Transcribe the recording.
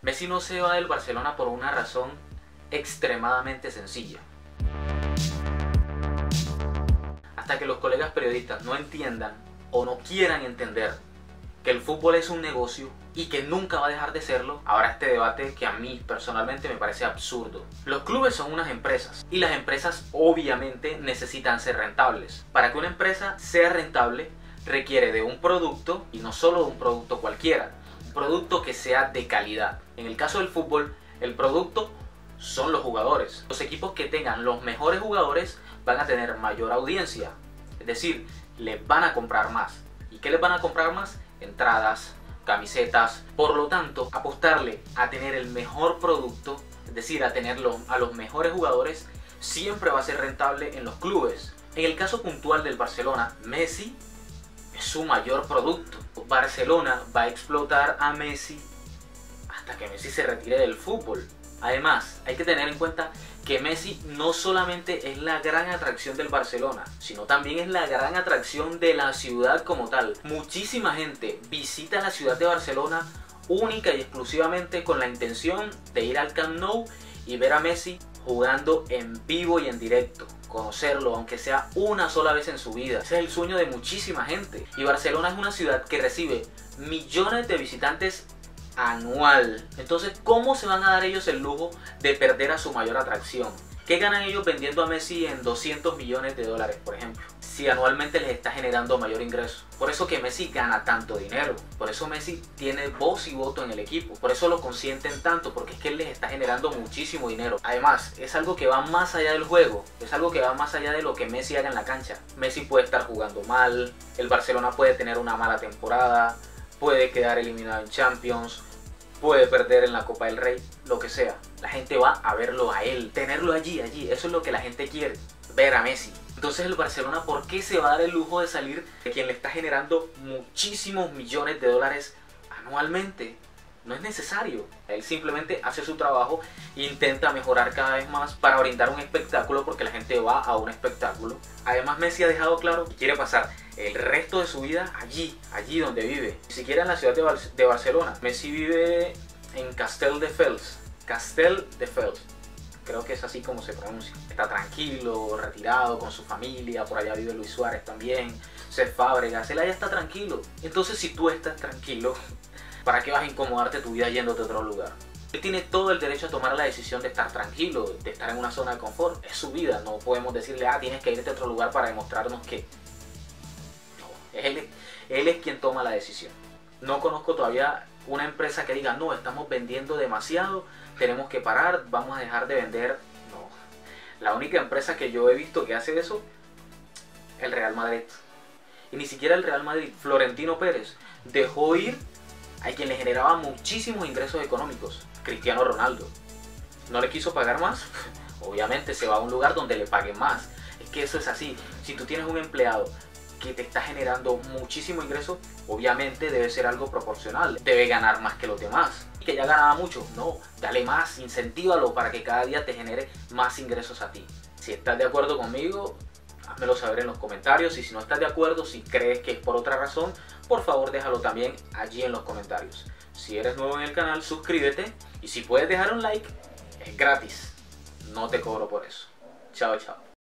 Messi no se va del Barcelona por una razón extremadamente sencilla. Hasta que los colegas periodistas no entiendan o no quieran entender que el fútbol es un negocio y que nunca va a dejar de serlo, habrá este debate que a mí personalmente me parece absurdo. Los clubes son unas empresas y las empresas obviamente necesitan ser rentables. Para que una empresa sea rentable requiere de un producto, y no solo de un producto cualquiera, un producto que sea de calidad. En el caso del fútbol, el producto son los jugadores. Los equipos que tengan los mejores jugadores van a tener mayor audiencia, es decir, les van a comprar más. ¿Y qué les van a comprar más? Entradas, camisetas. Por lo tanto, apostarle a tener el mejor producto, es decir, a tener a los mejores jugadores, siempre va a ser rentable en los clubes. En el caso puntual del Barcelona, Messi es su mayor producto. Barcelona va a explotar a Messi hasta que Messi se retire del fútbol. Además, hay que tener en cuenta que Messi no solamente es la gran atracción del Barcelona, sino también es la gran atracción de la ciudad como tal. Muchísima gente visita la ciudad de Barcelona única y exclusivamente con la intención de ir al Camp Nou y ver a Messi jugando en vivo y en directo, conocerlo aunque sea una sola vez en su vida. Ese es el sueño de muchísima gente. Y Barcelona es una ciudad que recibe millones de visitantes anual. Entonces, ¿cómo se van a dar ellos el lujo de perder a su mayor atracción? ¿Qué ganan ellos vendiendo a Messi en 200 millones de dólares, por ejemplo? Si anualmente les está generando mayor ingreso. Por eso que Messi gana tanto dinero. Por eso Messi tiene voz y voto en el equipo. Por eso lo consienten tanto, porque es que él les está generando muchísimo dinero. Además, es algo que va más allá del juego. Es algo que va más allá de lo que Messi haga en la cancha. Messi puede estar jugando mal. El Barcelona puede tener una mala temporada. Puede quedar eliminado en Champions, puede perder en la Copa del Rey, lo que sea. La gente va a verlo a él, tenerlo allí. Eso es lo que la gente quiere, ver a Messi. Entonces el Barcelona, ¿por qué se va a dar el lujo de salir de quien le está generando muchísimos millones de dólares anualmente? No es necesario. Él simplemente hace su trabajo e intenta mejorar cada vez más para brindar un espectáculo, porque la gente va a un espectáculo. Además, Messi ha dejado claro que quiere pasar el resto de su vida allí donde vive. Ni siquiera en la ciudad de Barcelona. Messi vive en Castelldefels. Creo que es así como se pronuncia. Está tranquilo, retirado con su familia. Por allá vive Luis Suárez también, Cesc Fábregas. Él allá está tranquilo. Entonces, si tú estás tranquilo, ¿para qué vas a incomodarte tu vida yéndote a otro lugar? Él tiene todo el derecho a tomar la decisión de estar tranquilo, de estar en una zona de confort. Es su vida. No podemos decirle, tienes que irte a otro lugar para demostrarnos que... No, él es quien toma la decisión. No conozco todavía una empresa que diga, no, estamos vendiendo demasiado, tenemos que parar, vamos a dejar de vender. No. La única empresa que yo he visto que hace eso, el Real Madrid. Y ni siquiera el Real Madrid. Florentino Pérez dejó ir a quien le generaba muchísimos ingresos económicos, Cristiano Ronaldo. ¿No le quiso pagar más? Obviamente se va a un lugar donde le paguen más. Es que eso es así. Si tú tienes un empleado que te está generando muchísimo ingreso, obviamente debe ser algo proporcional. Debe ganar más que los demás. Y que ya ganaba mucho, no, dale más, incentívalo para que cada día te genere más ingresos a ti. Si estás de acuerdo conmigo, házmelo saber en los comentarios. Y si no estás de acuerdo, si crees que es por otra razón, por favor déjalo también allí en los comentarios. Si eres nuevo en el canal, suscríbete. Y si puedes dejar un like, es gratis. No te cobro por eso. Chao, chao.